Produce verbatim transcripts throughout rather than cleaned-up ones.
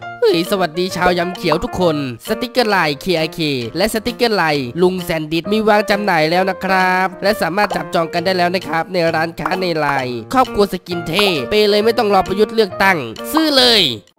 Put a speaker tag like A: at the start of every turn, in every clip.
A: เฮ้ยสวัสดีชาวยำเขียวทุกคนสติกเกอร์ไลน์ เค ไอ เค และสติกเกอร์ไลน์ลุงแซนดิสมีวางจำหน่ายแล้วนะครับและสามารถจับจองกันได้แล้วนะครับในร้านค้าในไลน์ครอบครัวสกินเท่ไปเลยไม่ต้องรอประยุทธ์เลือกตั้งซื้อเลย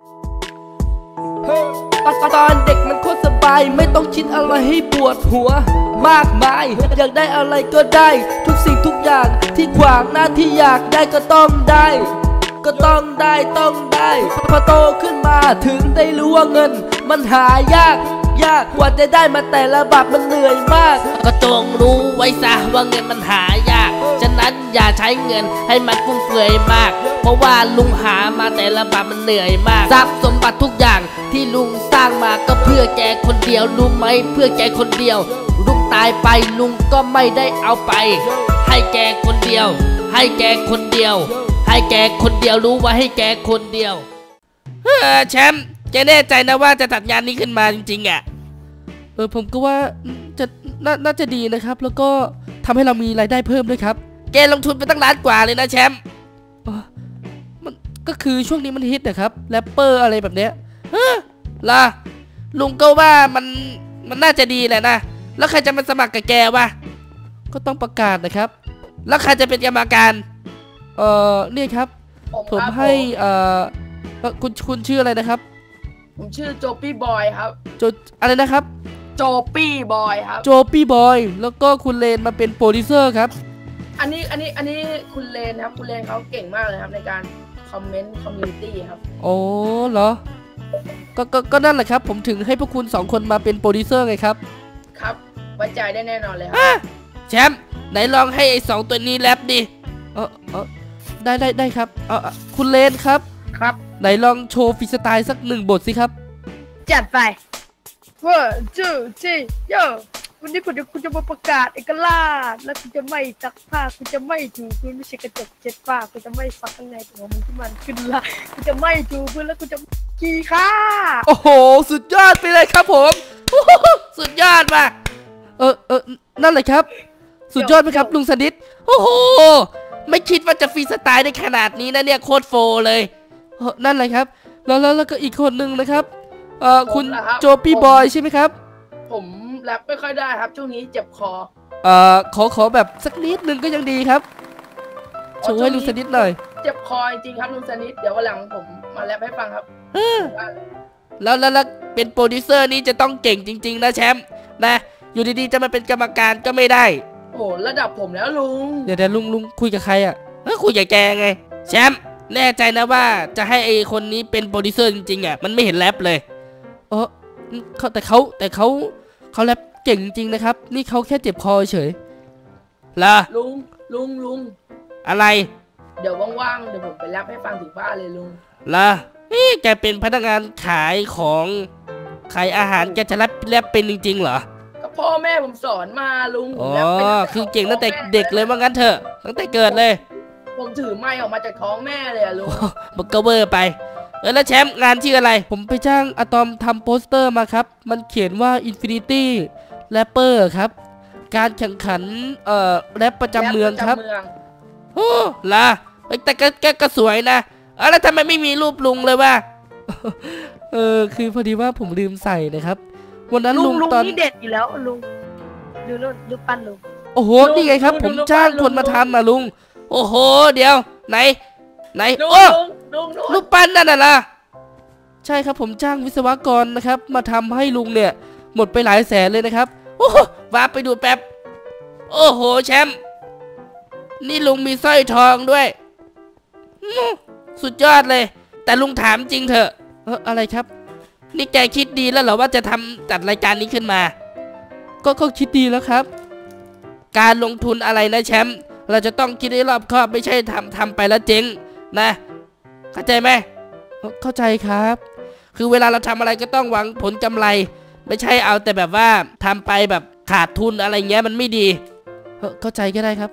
A: ตอนเด็กมันโคตรสบายไม่ต้องคิดอะไรให้ปวดหัวมากมายอยากได้อะไรก็ได้ทุกสิ่งทุกอย่างที่ขวางหน้าที่อยากได้ก็ต้องได้ก็ต้องได้ต้องได้พอโตขึ้นมาถึงได้รู้ว่าเงินมันหายากยากกว่าจะได้มาแต่ละบาทมันเหนื่อยมากก็จงรู้ไว้ซะว่าเงินมันหายากฉะนั้นอย่าใช้เงินให้มันฟุ่มเฟือยมากเพราะว่าลุงหามาแต่ละบาทมันเหนื่อยมากทรัพย์สมบัติทุกอย่างที่ลุงสร้างมาก็เพื่อแกคนเดียวรู้ไหมเพื่อแกคนเดียวลุงตายไปลุงก็ไม่ได้เอาไปให้แกคนเดียวให้แกคนเดียวให้แกคนเดียวรู้ว่าให้แกคนเดียวเฮ้อแชมป์แกแน่ใจนะว่าจะจัดงานนี้ขึ้นมาจริงๆอ่ะเออผมก็ว่าจะนน่าจะดีนะครับแล้วก็ทำให้เรามีรายได้เพิ่มด้วยครับแกลงทุนไปตั้งล้านกว่าเลยนะแชมป์มันก็คือช่วงนี้มันฮิตนะครับแรปเปอร์อะไรแบบเนี้ยเฮ้อล่ะลุงก็ว่ามันมันน่าจะดีแหละนะแล้วใครจะมาสมัครกับแกวะก็ต้องประกาศนะครับแล้วใครจะเป็นกรรมการเอ่อนี่ครับผมให้เอ่อคุณคุณชื่ออะไรนะครับ
B: ผมชื่อโจปี้บอยครับ
A: โจอะไรนะครับ
B: โจปี้บอยครับ
A: โจปี้บอยแล้วก็คุณเลนมาเป็นโปรดิวเซอร์ครับ
B: อันนี้อันนี้อันนี้คุณเลนครับคุณเลนเขาเก่งมากเลยครับในการคอมเมนต์คอมมูนิตี้ครับ
A: โอ้เหรอก็ก็ก็นั่นแหละครับผมถึงให้พวกคุณสองคนมาเป็นโปรดิวเซอร์ไงครับ
B: ครับไว้ใจได้แน่นอนเลยครับ
A: แชมป์ไหนลองให้ไอ้สองตัวนี้แรปดิเออเออได้ได้ได้ครับเออคุณเลนครับ
B: ครับ
A: ไหนลองโชว์ฟรีสไตล์สักหนึ่งบทสิครับ
B: จัดไปว่าจูจีโยวันนี้คุณจะคุณจะมาประกาศเอกราชแล้วคุณจะไม่ซักผ้าคุณจะไม่ถูพื้นไม่ใช่กระจกเช็ดผ้าคุณจะไม่ซักข้างในของมันที่มันขึ้นละคุณจะไม่ถูพื้นแล้วคุณจะกี่ข้า
A: โอ้โหสุดยอดไปเลยครับผมสุดยอดมากเออเออนั่นแหละครับสุดยอดไหมครับลุงสนิทโอ้โหไม่คิดว่าจะฟรีสไตล์ได้ขนาดนี้นะเนี่ยโคตรโฟเลยนั่นแหละครับแล้วแล้วแล้วก็อีกคนหนึ่งนะครับเอ่อคุณโจปี้บอยใช่ไหมครับ
B: ผมแรปไม่ค่อยได้ครับช่วงนี้เจ็บคอ
A: เอ่อขอขอแบบสักนิดนึงก็ยังดีครับโชว์ให้ลุงสนิทหน่อย
B: เจ็บคอจริงครับลุงสนิทเดี๋ยววันหลังผมมาแรปให้ฟังครับ
A: แล้วแล้วแล้วเป็นโปรดิวเซอร์นี่จะต้องเก่งจริงๆนะแชมป์นะอยู่ดีๆจะมาเป็นกรรมการก็ไม่ได้
B: โอ้ระดับผมแล้วลุง
A: เดี๋ยวเดี๋ยวลุงลุงคุยกับใครอ่ะเออคุยกับแกไงแชมป์แน่ใจนะว่าจะให้ไอคนนี้เป็นโปรดิวเซอร์จริงๆอ่ะมันไม่เห็นแรปเลยเออเขาแต่เขาแต่เขาเขาแรปเก่งจริงๆนะครับนี่เขาแค่เจ็บคอเฉยล่ะ
B: ลุงลุงลุง
A: อะไร
B: เดี๋ยวว่างๆเดี๋ยวผมไปแรปให้ฟังถึงบ้านเลยลุง
A: ล่ะนี่แกเป็นพนักงานขายของขายอาหารแกจะแรปแรปเป็นจริงๆเหรอ
B: ก็พ่อแม่ผมสอนมาลุง
A: อ๋อคือเก่งตั้งแต่เด็กเลยว่างั้นเถอะตั้งแต่เกิดเลย
B: ผมถือไม้ออกมาจากท้องแม่เลยอะลุง
A: มันก็เวอร์ไปเออแล้วแชมป์งานชื่ออะไรผมไปจ้างอะตอมทำโปสเตอร์มาครับมันเขียนว่า Infinity Rapper ครับการแข่งขันเอ่อแรปประจำเมืองครับโอ้ล่ะแต่ก็แกก็สวยนะเออแล้วทำไมไม่มีรูปลุงเลยวะเออคือพอดีว่าผมลืมใส่นะครับวันนั้นลุงตอน
B: นี่เด็ดอยู่แล้วลุงดูรูปดูปั้นลุง
A: โอ้โหนี่ไงครับผมจ้างคนมาทำมาลุงโอ้โหเดี๋ยวไหนไหนโอ้รูปปั้นนั่นน่ะล่ะใช่ครับผมจ้างวิศวกรนะครับมาทำให้ลุงเนี่ยหมดไปหลายแสนเลยนะครับโอ้ว้าไปดูแป๊บโอ้โหแชมป์นี่ลุงมีสร้อยทองด้วยสุดยอดเลยแต่ลุงถามจริงเถอะเอออะไรครับนี่แกคิดดีแล้วเหรอว่าจะทำจัดรายการนี้ขึ้นมาก็ก็คิดดีแล้วครับการลงทุนอะไรนะแชมป์เราจะต้องคิดให้รอบคอบไม่ใช่ทำทำไปแล้วเจ๊งนะเข้าใจไหมเข้าใจครับคือเวลาเราทำอะไรก็ต้องหวังผลกำไรไม่ใช่เอาแต่แบบว่าทำไปแบบขาดทุนอะไรเงี้ยมันไม่ดีเข้าใจก็ได้ครับ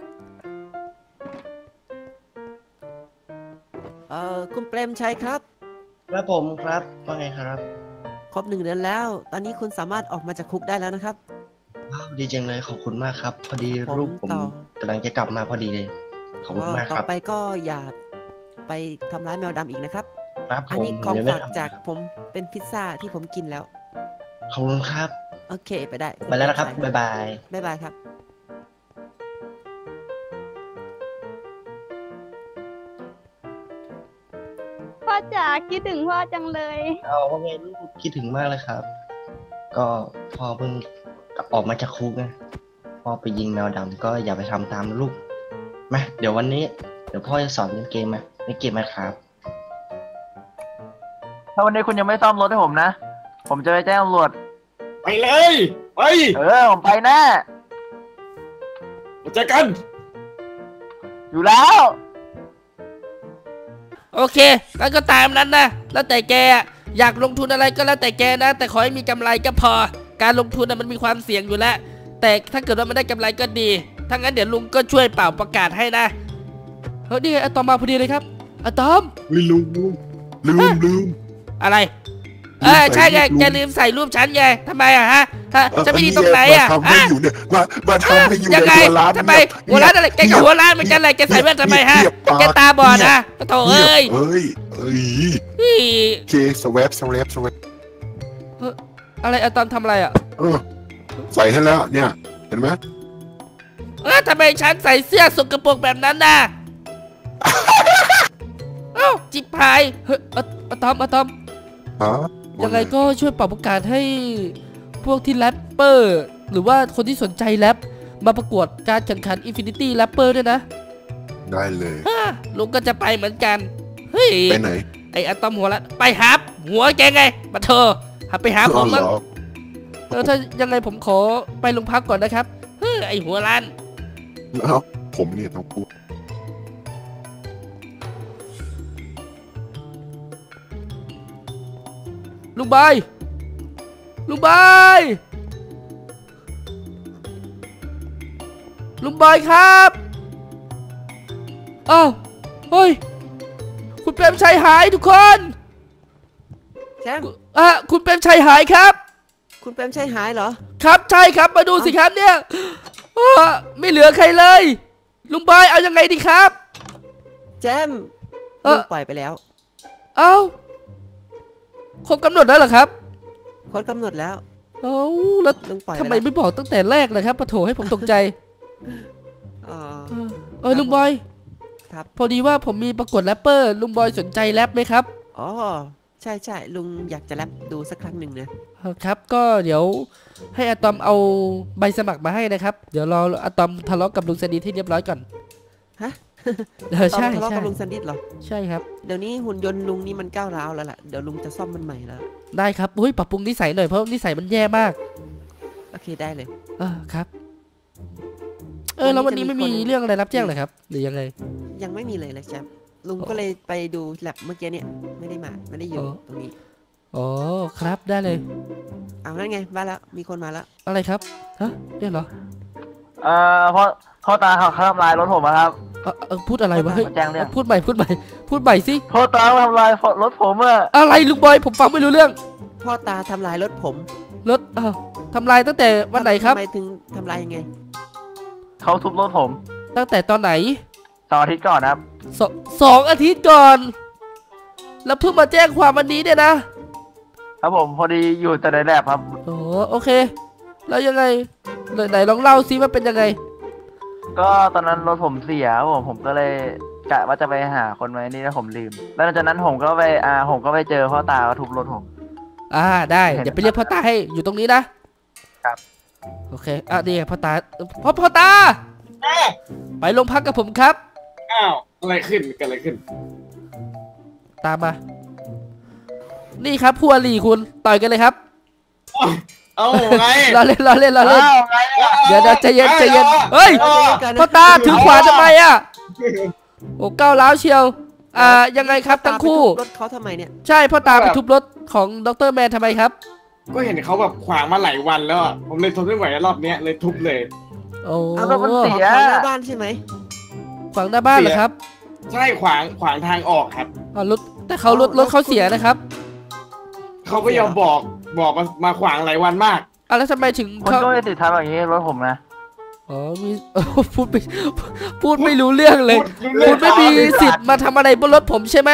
C: เอ่อคุณเปรมชัยครับ
D: ครับผมครับว่าไงครับ
C: ครบหนึ่งเดือนแล้วตอนนี้คุณสามารถออกมาจากคุกได้แล้วนะครับ
D: ว้าวดีจังเลยขอบคุณมากครับพอดีลูกผมกำลังจะกลับมาพอดีเลยขอบคุณมากครับ
C: ต่อไปก็อย่าไปทำร้ายแมวดำอีกนะครับ
D: ครับผ
C: อัน
D: ม
C: นี้ของ
D: ยังไม่
C: ฝาก
D: ทำ
C: จากผมเป็นพิซซ่าที่ผมกินแล้ว
D: ขอบคุณครับ
C: โอเคไปได้
D: ไปแล้วนะครับ บ๊ายบาย
C: บ๊ายบายครับ
E: พ่อจ๋าคิดถึงพ่อจังเลย
D: เอาว่าไงลูกคิดถึงมากเลยครับ ก็พอเพิ่งออกมาจากคุกนะพ่อไปยิงแมวดำก็อย่าไปทำตามนะลูกมาเดี๋ยววันนี้เดี๋ยวพ่อจะสอนเล่นเกมมาเล่นเกมไหมครับ
F: ถ้าวันนี้คุณยังไม่ซ่อมรถให้ผมนะ ผมจะไปแจ้งตำรวจ
G: ไปเลยไป
F: เออ ผมไปแน่
G: เจอกัน
F: อยู่แล้ว
A: โอเคงั้นก็ตามนั้นนะแล้วแต่แกอยากลงทุนอะไรก็แล้วแต่แกนะ แต่ขอให้มีกำไรก็พอการลงทุนนะมันมีความเสี่ยงอยู่แล้วแต่ถ้าเกิดว่ามันได้กำไรก็ดีถ้างั้นเดี๋ยวลุงก็ช่วยเป่าประกาศให้นะเฮ้ยนี่ไงอะตอมมาพอดีเลยครับอะตอม
H: ไม่ลืมลืมลืมลืม
A: อะไรเออใช่ไงแกลืมใส่รูปฉันไงทำไมอะฮะฮะจะไม่ดีตรงไหนอะ
H: มาทำให้อยู่เนี่ยมามาทำให้อยู่
A: ยัง
H: ใน
A: ไง
H: หัวร้าน
A: ทำไมหัวร้านอะไรแกกับหัวร้านเหมือนกันเลยแกใส่แว่นทำไมฮะแกตาบอดนะโถ่เอ้ย
H: เอ้ยเอ้ย
A: นี่
H: โอเคสวปสวปสวป
A: อะไรอะตอมทำอะไรอะ
H: เออใส่ให้แล้วเนี่ยเห็นไหม
A: เออทำไมฉันใส่เสื้อสกปรกแบบนั้นน่ะ เอ้าจิบหายเฮ้ยอะอะตอมอะตอม
H: ฮะ
A: ยังไงก็ช่วยเป่าประกาศให้พวกที่แรปเปอร์หรือว่าคนที่สนใจแรปมาประกวดการแข่งขัน Infinity Rapper ด้วยนะ
H: ได้เลย
A: ฮ่าลุงก็จะไปเหมือนกัน เฮ้ย
H: ไปไหน
A: ไออะตอมหัวละไปหาหัวแกไงมาเธอหาไปหาผม
H: เหร
A: มั้ง
H: อ
A: เออถ้ายังไงผมขอไปโรงพักก่อนนะครับเฮ้ยไอหัวล้าน
H: แล้วผมเนี่ยต้องพูด
A: ลุงบายลุงบายลุงบายครับอ้าวเฮ้ยคุณเปรมชัยหายทุกคน
C: แชมป์
A: อ่ะคุณเปรมชัยหายครับ
C: คุณเปรมชัยหายเหรอ
A: ครับใช่ครับมาดูสิครับเนี่ยอ้อไม่เหลือใครเลย ลุงบายเอายังไงดีครับ
C: แจม
A: เอ่อ
C: ลุงปล่อยไปแล้ว
A: เอ้าครบกำหนดแล้วเหรอครับ
C: ครบกำหนดแล้ว
A: เอ้าแล้ว
C: ลุงปล่อย
A: ทำไม
C: ปแล้ว
A: ไม่บอกตั้งแต่แรกเลยครับปะโถให้ผมตกใจ
C: อ๋อ
A: เออเออลุงบอย
C: ครับ
A: พอดีว่าผมมีประกวดแรปเปอร์ลุงบอยสนใจแรปไหมครับ
C: อ๋อใช่ใช่ลุงอยากจะแรปดูสักครั้งหนึ่งนะ
A: เออครับก็เดี๋ยวให้อะตอมเอาใบสมัครมาให้นะครับ เดี๋ยวรออะตอมทะเลาะกับลุงสนิทให้เรียบร้อยก่อน
C: ฮะ
A: เออใช่
C: ตอนทะเลาะ
A: ใช่
C: กับลุงซันดิสเหรอ
A: ใช่ครับ
C: เดี๋ยวนี้หุ่นยนต์ลุงนี่มันก้าวร้าวแล้วล่ะ เดี๋ยวลุงจะซ่อมมันใหม่แล้ว
A: ได้ครับอุ้ยปรับปรุงนิสัยหน่อยเพราะนิสัยมันแย่มาก
C: โอเคได้เลย
A: เออครับ เออแล้ววันนี้ไม่มีเรื่องอะไรรับแจ้งเลยครับหรือยังไง
C: ยังไม่มีเลยเลยแชมป์ลุง
A: อ๋อ
C: ก็เลยไปดูแลบเมื่อกี้เนี่ยไม่ได้มาไม่ได้อยู่
A: อ๋อ
C: ตรงนี้
A: อ๋อครับได้เลย
C: เอานั่นไงมาแล้วมีคนมาแล้ว
A: อะไรครับฮะเนี่ยเหรอ
F: เอ่อพ่อพ่อตาเขาเขาทำลายรถผมอะครับ
A: เออเออพูดอะไรวะเฮ้ย
F: แจ้งเรื่อง
A: พูดใหม่พูดใหม่พูดใหม่สิ
F: พ่อตาเขาทำลายรถผมอะ
A: อะไรลุงบอยผมฟังไม่รู้เรื่อง
C: พ่อตาทำลายรถผม
A: รถอ้าวทำลายตั้งแต่วันไหนครับ
C: ทำไมถึงทำลายยังไง
F: เขาทุบรถผม
A: ตั้งแต่ตอนไหน
F: สองอาทิตย์ก่อนนะครับ
A: สสองอาทิตย์ก่อน แล้วเพิ่งมาแจ้งความวันนี้เนี่ยนะครับ
F: ผมพอดีอยู่แต่ในแลบครับ
A: โอ้โอเค แล้วยังไงไหนไหนลองเล่าซิว่าเป็นยังไง
F: ก็ตอนนั้นรถผมเสียครับผมผมก็เลยกะว่าจะไปหาคนไว้นี่แล้วผมลืม แล้วหลังจากนั้นผมก็ไปอ่าผมก็ไปเจอพ่อตาเขาทุบรถผม
A: อ่าได้เดี๋ยวไปเรียกพ่อตาให้อยู่ตรงนี้นะครับ โอเคอ่ะนี่พ่อตาพ่อพ่อตา ไปโรงพักกับผมครับ
G: อ้าวอะไรขึ้นเกิดอะไรขึ้น
A: ตามมา นี่ครับพัวหลีคุณต่อยกันเลยครับ
G: เอาไง
A: รอเล่นรอเล่นรอเล่น
F: อ้าวไงอะ
A: เดี๋ยวเดี๋ยวใจเย็นใจเย็นเฮ้ยพ่อตาถือขวานทำไมอ่ะโอ้ก้าวร้าวเชียวอ่ายังไงครับทั้งคู่
C: รถเขาทำไมเนี่ย
A: ใช่พ่อตาไปทุบรถของดรแมนทำไมครับ
G: ก็เห็นเขาแบบขวางมาหลายวันแล้วอะผมเลยทนไม่ไหวรอบเนี้ยเลยทุบเลย
A: โอ้
F: เอารถมันเสีย
C: ของหน้าบ้านใช่ไหม
A: ฝั่งหน้าบ้านเหรอครับ
G: ใช่ขวางขวางทางออกครับ
A: อ๋อรถแต่เขารถรถเขาเสียนะครับ
G: เขาไม่ยอมบอกบอกมามาขวางหลายวันมาก
A: อ่ะแล้วทำไมถึง
F: มัน
A: เขา
F: ก็ไม่ติดทำอย่างนี้รถผมนะ
A: อ๋อมี พูดไม่พูดไม่รู้เรื่องเลย
G: พูดรู้เรื่
A: คุ
G: อง
A: ณไม่มีสิทธิ์มาทำอะไรบนรถผมใช่ไหม
F: ใ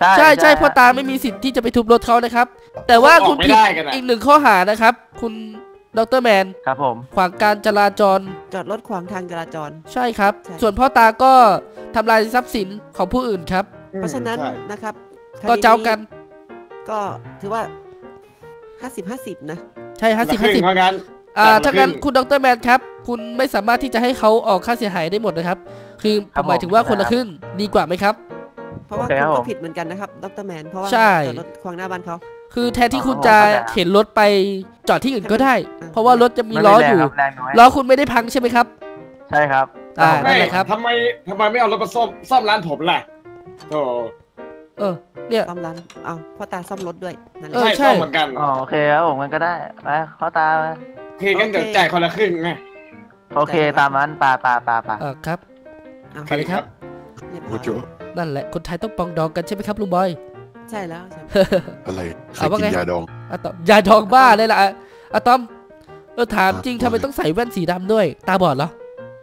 F: ใช่
A: ใช่ใช่พ่อตาไม่มีสิทธิ์ที่จะไปทุบรถเขานะครับ แต่ว่าคุณผิดอีกหนึ่งข้อหานะครับ คุณดรแมน
F: ครับผม
A: ขวางการจราจร
C: จอดรถขวางทางจราจร
A: ใช่ครับ
C: ใช่
A: ส่วนพ่อตาก็ทำลายทรัพย์สินของผู้อื่นครับ
C: เพราะฉะนั้น
G: ใช่
C: นะครับคดี
A: ก็เจ้ากัน
C: ก็ถือว่าห้าสิบห้าสิบนะ
A: ใช่ห้าสิบ
G: ค
A: ห้า
G: รึ่
A: สิ
G: ง
A: บ
G: เพราะงั้น
A: อ่า
G: แต่
A: ถ้า
G: ละครึ่
A: งั้น
G: ง
A: คุณดรแมนครับ คุณไม่สามารถที่จะให้เขาออกค่าเสียหายได้หมดนะครับ คือผมหมายถึงว่าคนละครึ่งดีกว่าไหมครับ
C: เพราะว่า
F: โอเค
C: คุณ
F: ครับผ
C: ก็
F: ม
C: ผิดเหมือนกันนะครับดรแมนเพราะว่า
A: ใช่
C: จอดรถขวางหน้าบ้านเขา
A: คือแทนที่คุณ
F: อ๋อ
A: จะ
F: เข้าใจ
A: เข็นรถไปจอดที่อื่นก็ได้
C: อ่า
A: เพราะว่ารถจะมี
F: ไม่
A: ล้อ
F: แร
A: อง ยู่
F: ครับแรงน้อย
A: ล้อคุณไม่ได้พังใช่ไหมครับ
F: ใช่ครับ
A: อ่า
F: แต่ผม
A: นั่
G: ไม่
A: นแหละครับ
G: ทำไมทำไมไม่เอารถมาซ่อมซ่อมร้านผมล่ะโอ้
A: เออเนี่ย
C: ซ่อมร้านเอาพ่อตาซ่อมรถด้วยนั่นแห
A: เอ
C: ละ
A: อ
G: ใช่ซ่อมเหมือนกัน
F: อ๋อโอเคครับผมมันก็ได้ไปเข้าตาไป
G: โอเคงั้นเดี๋ยวจ่ายคนละครึ่งไง
F: โอเคตามนั้นปาปาปาปา
A: เออครับ
C: เอา
A: ไปเลยครับ
C: เรียบร้
H: โอ้
C: อย
H: โจ
A: นั่นแหละคนไทยต้องปรองดองกันใช่ไหมครับลุงบอย
C: ใช่แล้วใช่
H: อะไรใคร
A: เอาว่า
H: กิน
A: ไง
H: ยาดอง
A: อะตอมยาดองบ้าเลยล่ะอะอะตอมเออถามจริงทำไมต้องใส่แว่นสีดำด้วย ตาบอดเหรอก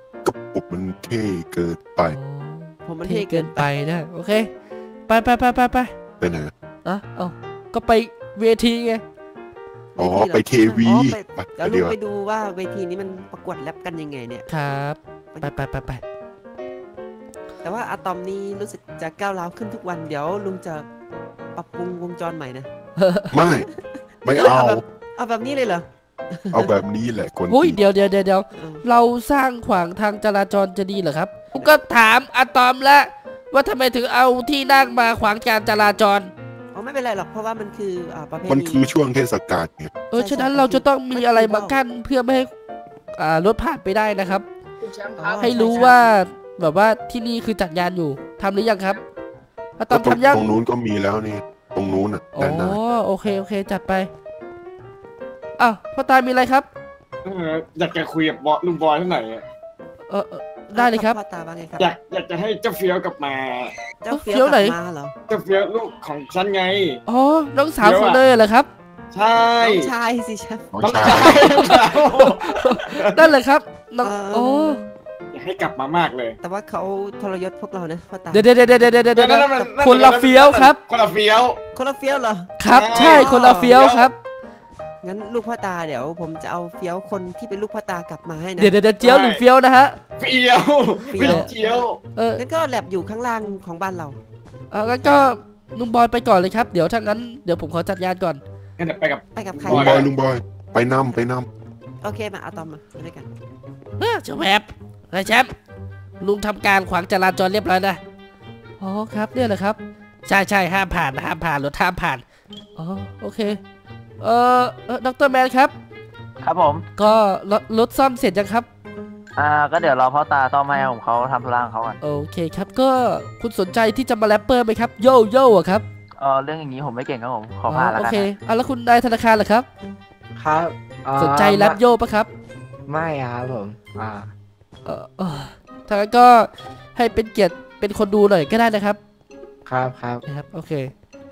H: ระปุกมันเท่เกินไป
C: ผมมัน
A: เท่
C: เท่
A: เกินไปนะโอเค ไปไปไปไปไป
H: ไปไหน
A: อ่ะเอาก็ไปเวทีไง
H: อ๋อ
C: วทีหร
H: ไปเทวี
C: อ๋อไป
H: ไป
C: เดี๋ยว
H: เดี๋
C: ลุ
H: ย
C: ง
H: ว
C: ไปดูว่าเวทีนี้มันประกวดแรปกันยังไงเนี่ย
A: ครับ ไปไปไปไป
C: แต่ว่าอะตอมนี้รู้สึกจะก้าวร้าวขึ้นทุกวันเดี๋ยวลุงจะปรับปรุงวงจรใหม่นะ
H: ไม่ ไม่เอา
C: เอาแบบนี้เลยเหรอ
H: เอาแบบนี้แหละคน
A: โอ้ย
H: จริง
A: เดี๋ยวเดี๋ยวเดี๋ยวเดี๋ยว
C: เออ
A: เราสร้างขวางทางจราจรจะดีเหรอครับผมก็ถามอะตอมแล้วว่าทำไมถึงเอาที่นั่งมาขวางการจราจร
C: อ๋อไม่เป็นไรหรอกเพราะว่ามันคืออ่าประเพณี
H: มันคือช่วงเทศกาลไง
A: เออ
C: ใช่
A: ฉะนั้น
C: ใช่
A: เราจะต้องมี
C: มันคือ
A: อะไรมา
C: ว่าว
A: กั้นเพื่อไม่ให้อ่ารถผ่านไปได้นะครับ
B: คุณแชมป์ค
C: อ๋
B: รั
C: อบ
A: ให้รู้
C: ใช่
A: ว่าแบบว่าที่นี่คือจัดงานอยู่ทำหรือยังครับอะต
H: ก็
A: อม
H: ตรง
A: ทำยัง
H: ตรงนู้นก็มีแล้วนี่ ตรงนู้นอ่ะ
A: อ๋อ
H: ด้านหน้า
A: โอเคโอเคจัดไปอ้าวพ่อตามีอะไรครับ
G: เอออยากจะคุยกับบอสลุงบอยเท่าไหร่อะ
A: เออเออได้เลยครับ
C: พ่อตาว่าไงครับ
G: อยากอยากจะให้เจ้าเฟี้ยวกลับมา
C: เจ้า
A: เฟี้
C: เฟี้
A: ย
C: ยว ว
A: ไหน
C: กลับมาเหรอ
G: เจ้าเฟี้ยวลูกของฉันไง
A: อ๋อน้องสาว
G: เดี๋ยว
A: คุณ
G: อะ
A: เลยเหรอครับ
G: ใช่
C: น้องชายสิครับ
H: น้อง
G: น้อง
H: ชา
G: ชาย ยน้องสาว
A: นั่นเลยครับน้อง
C: เอ่อ
A: โอ้
G: อยากให้กลับมามากเลย
C: แต่ว่าเขาทรยศพวกเรานะพ่อตา
A: เดี๋ยวเดี๋ยวเดี๋ยวเดี๋ยวเดี๋ยวเดี๋ยว
G: นั่นนั่นนั่น
A: คนละเฟี้ยวครับ
G: คนละเฟี้ยว
C: คนละเฟี้ยวเหรอ
A: ครับ
G: ใช่
A: ใช่คนละเฟี้ยวครับ
C: งั้นลูกพ่อตาเดี๋ยวผมจะเอาเฟี้ยวคนที่เป็นลูกพ่อตากลับมาให้นะ
A: เดี๋ยวเดี๋ยวเดี๋ยวเจียวหรือเฟี้ยวนะฮะ
G: เฟี้ยว
C: เฟี้
G: ไม่
C: ยว
G: ใช่เจียว
A: เออ
C: งั้นก็แลบอยู่ข้างล่างของบ้านเรา
A: เอางั้นก็ลุงบอยไปก่อนเลยครับเดี๋ยวถ้างั้นเดี๋ยวผมขอจัดงานก่อน
G: งั้นเดี๋ยวไปกับ
C: ไปกับใคร
H: ลุงบอยลุงบอย ไปนํไปนํ
C: โอเคมาเอาตอมมาไปด้วยกัน
A: เฮ้ยเจ้าแวบนายแชมป์ลุงทำการขวางจราจรเรียบร้อยนะอ๋อครับเนี่ยแหละครับใช่ใช่ห้ามผ่านห้ามผ่านรถห้ามผ่านอ๋อโอเคเออเออดรแมนครับ
F: ครับผม
A: ก็รถรถซ่อมเสร็จยังครับ
F: อ่าก็เดี๋ยวรอพ่อตาต้อมให้ผมเขาทำธุระของเขาก่อน
A: โอเคครับก็คุณสนใจที่จะมาแรปเปอร์ไหมครับโย่โย่อะครับ
F: เออเรื่องอย่างนี้ผมไม่เก่งครับผมขอผ่านแล้ว
A: โอ
F: กัน
A: เค
F: นะ
A: อ่ะแล้วคุณนายธนาคารเหรอครับ
I: ครับอ่า
A: สนใจแรปโย่ปะครับ
I: ไม่ครับผมอ่า
A: เออเออถ้างั้นก็ให้เป็นเกียรติเป็นคนดูหน่อยก็ได้นะครับ
I: ครับครับ
A: นะครับโอเค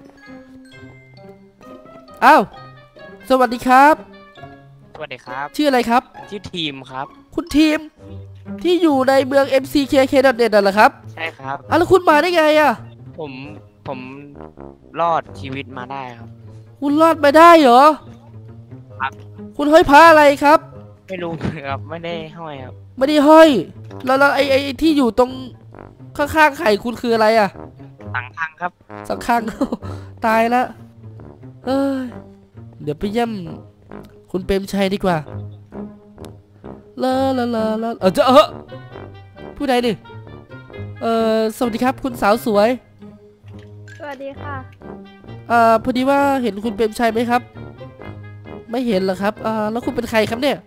A: อ้าวสวัสดีครับ
J: สวัสดีครับ
A: ชื่ออะไรครับ
J: ชื่อทีมครับ
A: คุณทีมที่อยู่ในเมือง เอ็ม ซี เค เค ดอท เน็ต น่ะเหรอครับ
J: ใช่ครับ
A: อ่ะแล้วคุณมาได้ไงอ่ะ
J: ผมผมรอดชีวิตมาได้ครับ
A: คุณรอดมาได้เหรอ
J: ครับ
A: คุณห้อยผ้าอะไรครับ
J: ไม่รู้ครับไม่ได้ห้อยครับ
A: ไม่ได้ห้อย แล้วแล้วไอ้ไอ้ไอ้ที่อยู่ตรงข้างๆไข่คุณคืออะไรอ่ะ
J: ตังทางครับ
A: สังคัง ตายละเอ้ยเดี๋ยวไปเยี่ยมคุณเปรมชัยดีกว่าลาลาลาลาเออจะเออผู้ใดดิเออสวัสดีครับคุณสาวสวย
E: สวัสดีค่ะ
A: เอ่อพอดีว่าเห็นคุณเปรมชัยไหมครับ ไม่เห็นเหรอครับอ่าแล้วคุณเป็นใครครับเนี่ย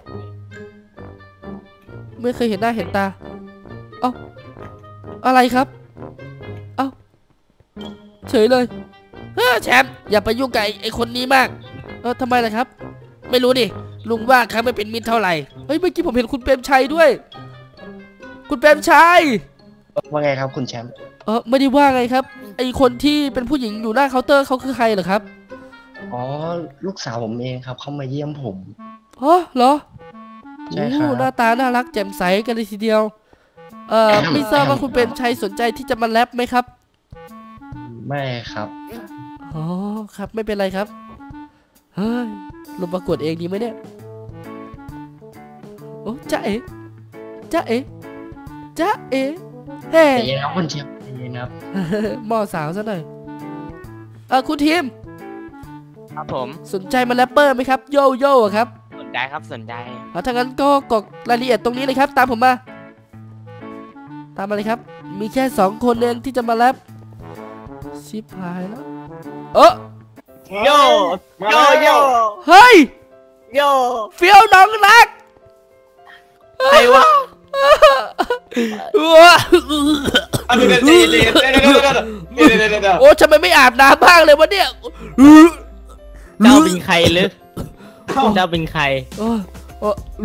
A: ไม่เคยเห็นหน้าเห็นตาเอ้าอะไรครับเอ้าเฉยเลยเฮ้อแชมป์อย่าไปยุ่งกับไอ้ไอ้คนนี้มากเออทำไมล่ะครับ ไม่รู้ดิลุงว่าเขาไม่เป็นมิตรเท่าไหร่เฮ้ยเมื่อกี้ผมเห็นคุณเปรมชัยด้วย คุณเปรมชัย
D: ว่าไงครับคุณแชมป์
A: เออไม่ได้ว่าไงครับไอคนที่เป็นผู้หญิงอยู่หน้าเคาน์เตอร์เขาคือใครเหรอครับ
D: อ๋อ ลูกสาวผมเองครับ เขามาเยี่ยมผม
A: อ๋อเหรอ
D: ใช่ครับ
A: โอ้หน้าตาน่ารักแจ่มใสกันเลยทีเดียวเอ่อ ไม่ทราบว่าคุณเปรมชัยสนใจที่จะมาแรปไหมครับ
D: ไไม่ครับ
A: อ๋อครับไม่เป็นไรครับเฮ้ยลงประกวดเองดีไหมเนี่ยโอ้จ๊ะเอ๋จ๊ะเอ๋จ๊ะเอ๋เฮ้
D: ใจเย็นครับคุณเชียร์ใจเย็นครับ
A: หม้อสาวซะหน่อยเออคุณทีม
J: ครับผม
A: สนใจมาแรปเปอร์ไหมครับโยโย่อะครับ
J: สนใจครับสนใจ
A: เอาถ้างั้นก็กรอกรายละเอียดตรงนี้เลยครับ ตามผมมา ตามมาเลยครับ มีแค่สองคนเองที่จะมาแรปชิบหายแล้วเออ
G: โยโยโย
A: เฮ้ย
J: โย
A: เฟี้ยวน้องรัก
J: ใครวะ
A: ว้า
G: เดี๋ยวเดี๋ยวเดี๋ยวเดี๋ยวเดี๋ยวเดี๋ยวเดี๋ยวเดี๋ยว
A: โอ้ทำไมไม่อาบน้ำบ้างเลยวะเนี่ย
J: เจ้าเป็นใครหรือเจ้าเป็นใคร
A: โอ้โอ้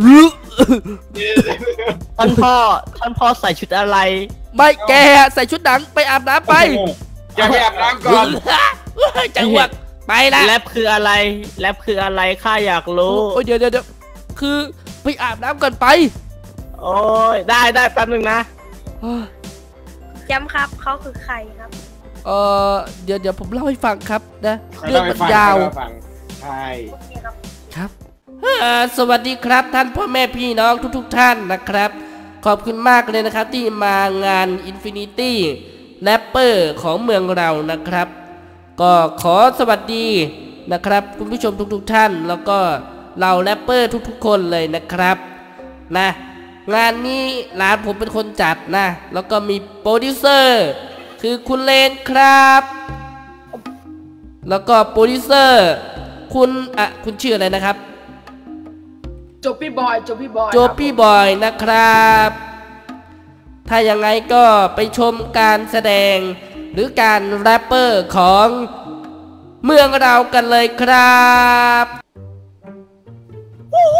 J: ท่านพ่อท่านพ่อใส่ชุดอะไร
A: ไม่แกใส่ชุดหนังไปอาบน้ำไป
G: อย่าไปอาบน้ำก่อน
A: จังหวะไปละ
J: แรปคืออะไรแรปคืออะไรข้าอยากรู้
A: โอ้ยเดี๋ยวเดี๋ยวเดี๋ยวคือไปอาบน้ำก่อนไป
J: โอ้ยได้ได้แป๊บนึงนะ
B: ย้ำครับเขาคือใครครับ
A: เออเดี๋ยวเดี๋ยวผมเล่าให้ฟังครับนะเรื่
G: เรื่
A: อ
G: อง ง
A: มั
G: มัน น
A: ยาย
G: าว ว ใช่
A: ครับเอ่อสวัสดีครับท่านพ่อแม่พี่น้องทุกๆทท่านนะครับ ขอบคุณมากเลยนะครับที่มางาน Infinity Rapper ของเมืองเรานะครับ ก็ขอสวัสดีนะครับคุณผู้ชมทุกๆทท่าน แล้วก็เหล่าแรปเปอร์ทุกๆคนเลยนะครับนะงานนี้ร้านผมเป็นคนจัดนะแล้วก็มีโปรดิวเซอร์คือคุณเลนครับ แล้วก็โปรดิวเซอร์คุณอ่ะคุณชื่ออะไรนะครับ
K: โจปี้บอยโจปี้บอย
A: โจปี้บอยนะครับ ถ้ายังไงก็ไปชมการแสดงหรือการแรปเปอร์ของเมืองเรากันเลยครับ
J: โอ้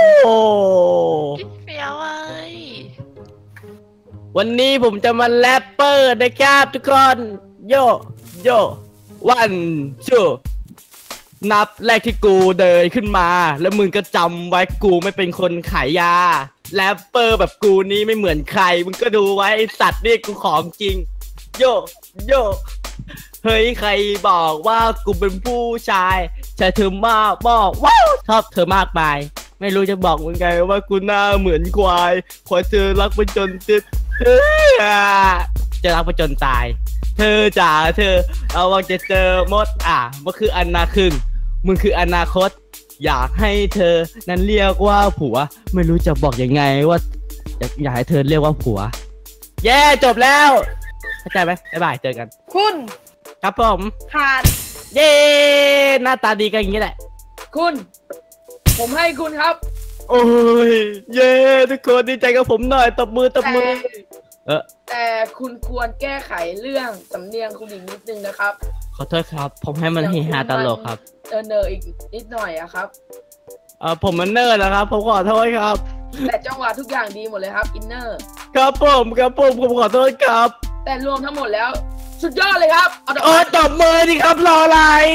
J: เฟี้ยวเอ้ยวันนี้ผมจะมาแรปเปอร์นะครับทุกคนโยโยวันชูนับแรกที่กูเดินขึ้นมาแล้วมึงก็จำไว้กูไม่เป็นคนขายยาแรปเปอร์แบบกูนี้ไม่เหมือนใครมึงก็ดูไว้ไอ้สัตว์นี่กูของจริงโยโยเฮ้ยใครบอกว่ากูเป็นผู้ชายใช่เธอมากบอกว้าวชอบเธอมากมายไม่รู้จะบอกมึงไงว่ากูหน้าเหมือนควายควายเธอรักไปจนติดจะรักไปจนตายเธอจ๋าเธอเราวังจะเจอมดอ่ะมันคืออนาคตมึงคืออนาคตอยากให้เธอนั้นเรียกว่าผัวไม่รู้จะบอกยังไงว่าอยากให้เธอเรียกว่าผัวแย่จบแล้วเข้าใจไหมบ๊ายบายเจอกัน
B: คุณ
J: ครับผม
B: ผ่าน
J: เย้หน้าตาดีกันอย่างนี้แหละ
K: คุณ ผมให้คุณครับ
J: โอ้ยเย้ทุกคนดีใจกับผมหน่อยตบมือตบมือเออ
K: แต่คุณควรแก้ไขเรื่องสำเนียงคุณอีกนิดนึงนะครับ
J: ขอโทษครับผมให้มันเฮฮาตลกครับ
K: เออเนออีกนิดหน่อยอะครับ
J: เออผมมันเนอร์นะครับผมขอโทษครับ
K: แต่จังหวะทุกอย่างดีหมดเลยครับอินเนอร์
J: ครับผมครับผมผมขอโทษครับ
K: แต่รวมทั้งหมดแล้ว สุดยอดเลยครับเอาดอก
J: โอ้ตบมือดิครับรออะไร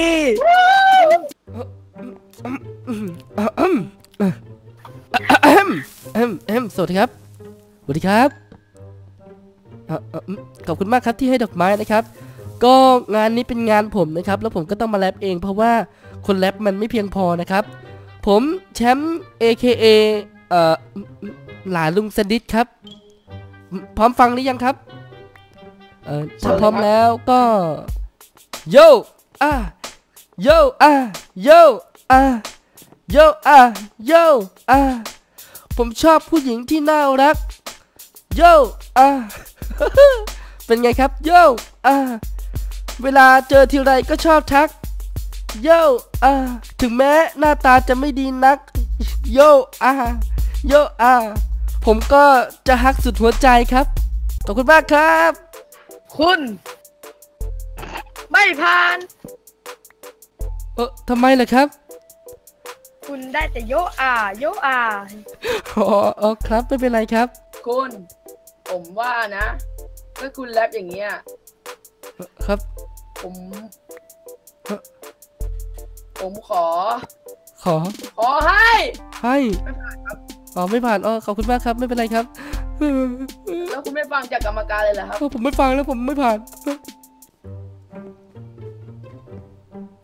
A: สวัสดีครับสวัสดีครับเอ่อเอ่อขอบคุณมากครับที่ให้ดอกไม้นะครับ ก็งานนี้เป็นงานผมนะครับแล้วผมก็ต้องมาแรปเองเพราะว่าคนแรปมันไม่เพียงพอนะครับผมแชมป์ เอ เค เอ เอ่อหลานลุงสดิษครับพร้อมฟังหรือยังครับเอ่อถ้าพร้อมแล้วก็โยอ่ะโยอ่ะโยอ่ะโยอ่ะโยอ่ะผมชอบผู้หญิงที่น่ารักโยอ่ะ เป็นไงครับโยอ่ะเวลาเจอทีไรก็ชอบทักโยอ่ะถึงแม้หน้าตาจะไม่ดีนักโยอ่ะโยอ่ะผมก็จะฮักสุดหัวใจครับขอบคุณมากครับ
B: คุณ ไม่ผ่าน
A: เออทำไมล่ะครับ
B: คุณได้แต่โยอาโยอา
A: อ๋ออ๋อครับไม่เป็นไรครับ
K: คุณ ผมว่านะถ้าคุณแรปอย่างเงี้ย
A: ครับ
K: ผม ผมขอ
A: ขอ
K: ขอให้
A: ให้
K: ไม่ผ่านครับ
A: อ๋อไม่ผ่านอ๋อขอบคุณมากครับไม่เป็นไรครับ
K: แล้วคุณไม่ฟังจากกรรมการเลยเหรอครับ
A: ผมไม่ฟังแล้วผมไม่ผ่าน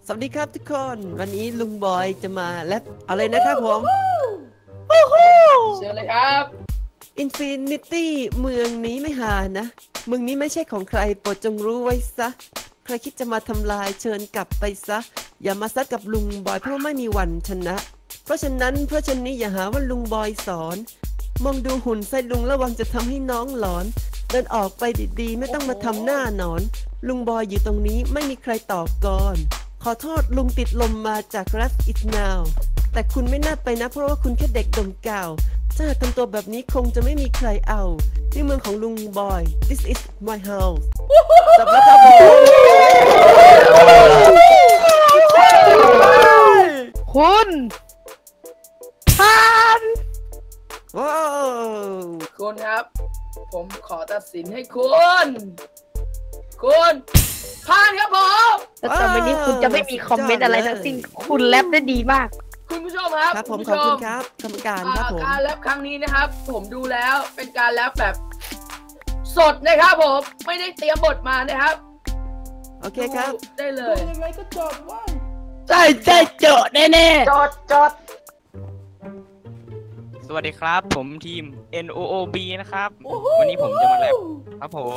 C: สวัสดีครับทุกคน วันนี้ลุงบอยจะมาแรปอะไรนะครับผม
K: เชิญเลยครับ
C: Infinity เมืองนี้ไม่หานะเมืองนี้ไม่ใช่ของใครโปรดจงรู้ไว้ซะใครคิดจะมาทำลายเชิญกลับไปซะอย่ามาซัดกับลุงบอยเพราะไม่มีวันชนะเพราะฉะนั้นเพราะฉะนี้อย่าหาว่าลุงบอยสอนมองดูหุ่นไส้ลุงระวังจะทำให้น้องหลอนเดินออกไปดีๆไม่ต้องมาทำหน้าหนอนลุงบอยอยู่ตรงนี้ไม่มีใครต่อกรขอโทษลุงติดลมมาจาก Rap It Now แต่คุณไม่น่าไปนะเพราะว่าคุณแค่เด็กดมกาวถ้าหากทำตัวแบบนี้คงจะไม่มีใครเอานี่เมืองของลุงบอย This is my house จบแล้วครับผม
B: คุณผ่าน
C: ว้าว
K: คุณครับ ผมขอตัดสินให้คุณคุณผ่านครับผม
B: แต่ต่อไปนี้คุณจะไม่มีคอมเมนต์อะไรทั้งสิ้นคุณแรปได้ดีมาก
K: คุณผู้ชมครับ
C: ครับผม
K: ณ
C: ขอบ
K: ผู้ช
C: คุณครับกรรมการครับผม
K: การแรปครั้งนี้นะครับ ผมดูแล้วเป็นการแรปแบบสดนะครับผมไม่ได้เตรียมบทมานะครับ
C: โอเคครับ
K: ดูได้เลย
A: ยังไงก็จบว่า
J: ใช่ใช่โจทย์แน่
K: จดจด
L: สวัสดีครับ ผมทีม เอ็น โอ โอ บี นะครับ วันนี้ผมจะมาแรปครับผม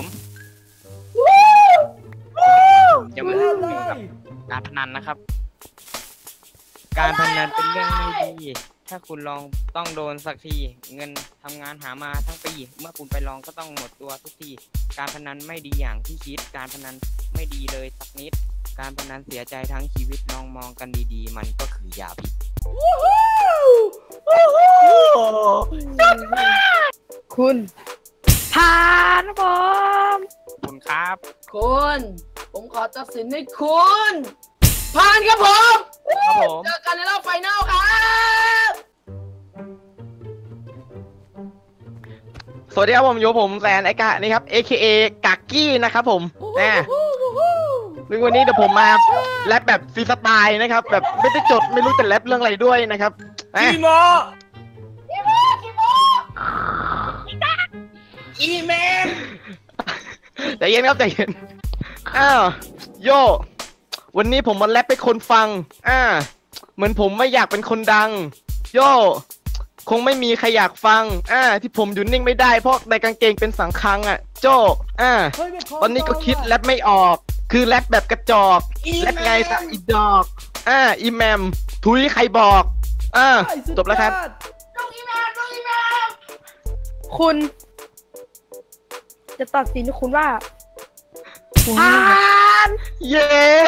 L: จะมาเล่าเกี่ยวกับการพนันนะครับ การพนันเป็นเรื่องไม่ดีถ้าคุณลองต้องโดนสักทีเงินทำงานหามาทั้งปีเมื่อคุณไปลองก็ต้องหมดตัวทุกทีการพนันไม่ดีอย่างที่คิดการพนันไม่ดีเลยสักนิดการพนันเสียใจทั้งชีวิตลองมองกันดีๆมันก็คือยาพิษ
B: คุณผ่านผม
L: คุณครับ
K: คุณผมขอตัดสินให้คุณผ่านครับผม
L: ครับผม
K: เจอกันในรอบไฟนอลครับ
F: สวัสดีครับผมโยผมแซนไอกะนี่ครับ เอ เค เอ กากกี้นะครับผมนะซึ่งวันนี้เดี๋ยวผมมาแรปแบบฟรีสไตล์นะครับแบบไม่ได้จดไม่รู้จะแรปเรื่องอะไรด้วยนะครับนะ
J: ๆอีโม
K: อีเมน
F: ใจเย็นครับใจเย็นอ้าวโยวันนี้ผมมาแรปให้คนฟังอ่าเหมือนผมไม่อยากเป็นคนดังโยคงไม่มีใครอยากฟังอ่าที่ผมอยู่นิ่งไม่ได้เพราะในกางเกงเป็นสังคังอ่ะโจอ่าตอนนี้ก็คิดแรปไม่ออกคือแรปแบบกระจอกแรปไงซะอีดอกอ่าอีแมมทุยใครบอกอ่าจบแล้วครับ
K: ลูกอีแมนลูกอีแมน
B: คุณ จะตัดสินคุณว่าผ่าน
F: เย้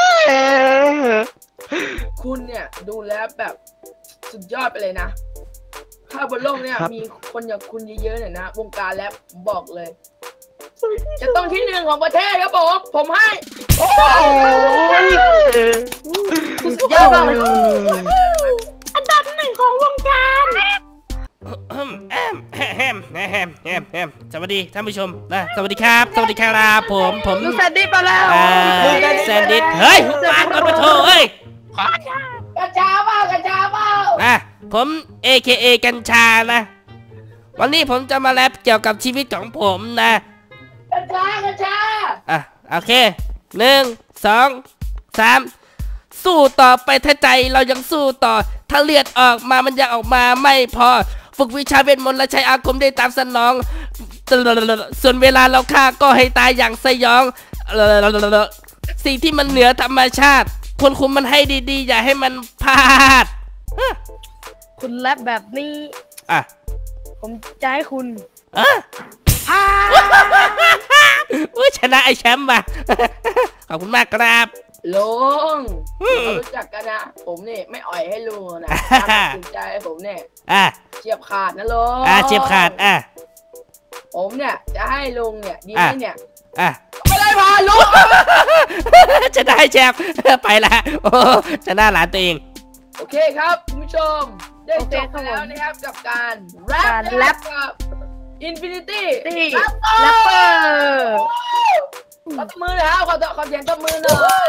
K: คุณเนี่ยดูแลแบบสุดยอดไปเลยนะถ้าบนโลกเนี่ยมีคนอย่างคุณเยอะๆเนี่ยนะวงการแรปผมบอกเลย จะต้องที่หนึ่งของประเทศครับผมผมให้โอ้ย
B: สุดยอดมากเลยอันดับหนึ่งของวงการ
J: แฮมแฮมแฮมแฮมแฮมแฮมสวัสดีท่านผู้ชมนะสวัสดีครับสวัสดีครับผมผม
B: ลูกแซนดี้มาแล้ว
J: อ่าแซนดิสเฮ้ยปาดก่อนมาโถเฮ้ย
K: กระจาเปล่ากระจาเปล่า
J: นะผม เอ เค เอ กัญชานะ วันนี้ผมจะมาแรปเกี่ยวกับชีวิตของผมนะ
K: กระจากระจา
J: อ่ะโอเคหนึ่งสองสามสู้ต่อไปถ้าใจเรายังสู้ต่อ ถ้าเลือดออกมามันยังออกมาไม่พอฝึกวิชาเวทมนต์และใช้อาคมได้ตามสนองส่วนเวลาเราฆ่าก็ให้ตายอย่างสยองสิ่งที่มันเหนือธรรมชาติควรคุมมันให้ดีๆอย่าให้มันพลาด
B: คุณแรปแบบนี้
J: อ่ะ
B: ผมจะให้คุณ
J: อ่ะ
B: ผ่าน
J: อุ๊ยชนะไอแชมป์มา ขอบคุณมากครับ
K: ลุงเรารู้จักกันนะผมนี่ไม่อ่อยให้ลุงนะการตัดสินใจผมเนี่ย
J: อ่ะ
K: เฉียบขาดนะลุง
J: อ่ะเจ็บขาดอ่ะ
K: ผมเนี่ยจะให้ลุงเนี่ยดีไหมเนี่ย
J: อ่ะ
K: ไม่ได้พาลุง
J: จะได้แชมป์ ไปละโอ้ชนะหลานตัวเอง
K: โอเคครับคุณผู้ชมได้จบไปแล้วนะครับกับการแรป
B: การแรป
K: กับ Infinity
B: ที่
K: แรป
B: แรปเปอร์
K: ขอตบมือนะครับขอขอเสียงตบมือหน่อย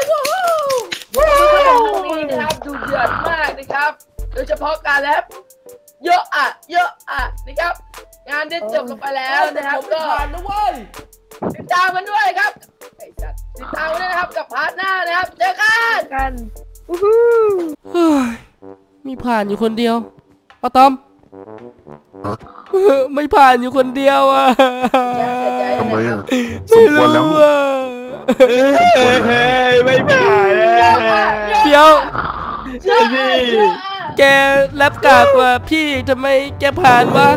K: นี่นะครับดูเดือดมากนะครับโดยเฉพาะการแรปเยอะอ่ะเยอะอ่ะนะครับงานได้จบลงไปแล้วนะครับก็
A: ผ่านนะเว้ย
K: ติดตามกันด้วยครับไอ้สัตว์ติดตามกันด้วยนะครับกับพาร์ทหน้านะครับเจอกัน
B: กัน
A: เฮ้ยมีผ่านอยู่คนเดียวอะตอมไม่ผ่านอยู่คนเดียวอ่ะ
H: ทำไมอ่ะส
A: ไม่
H: มควร
A: รู้
H: แล้ว
A: อ่ะ
J: ไม่ผ่าน
A: เดี๋ยวแกแลบกากกว่าพี่ทำไมแกผ่านวะ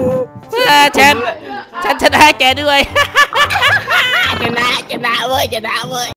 A: ฉันฉันชนะแกด้วย
J: ชนะชนะเว้ยชนะเว้ย